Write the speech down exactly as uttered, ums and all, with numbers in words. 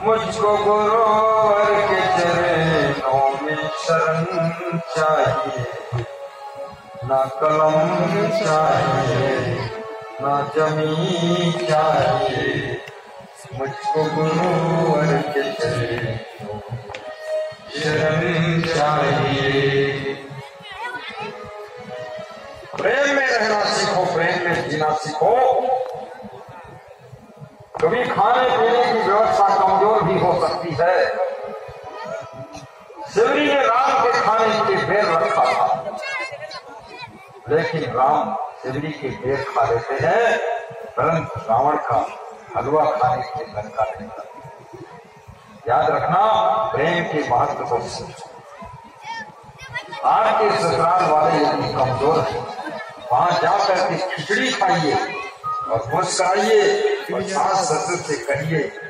मुझको गुरुवर के चरणों में शरण चाहिए, ना कलम चाहिए ना जमीन चाहिए, मुझको गुरुवर के चरणों शरण चाहिए। प्रेम में रहना सीखो, प्रेम में जीना सीखो। कभी खाने पीने की व्यवस्था कमजोर भी हो सकती है। शिवरी ने राम के खाने के बेर रखा था, लेकिन राम शिवरी के बेर खा लेते हैं, परंतु रावण का हलवा खाने के लंका नहीं था। याद रखना, प्रेम के महत्व को समझो। आज के ससुराल वाले यदि कमजोर हैं, वहां जाकर के खिचड़ी खाइए और मुस्कुराइए और सास ससुर से कहिए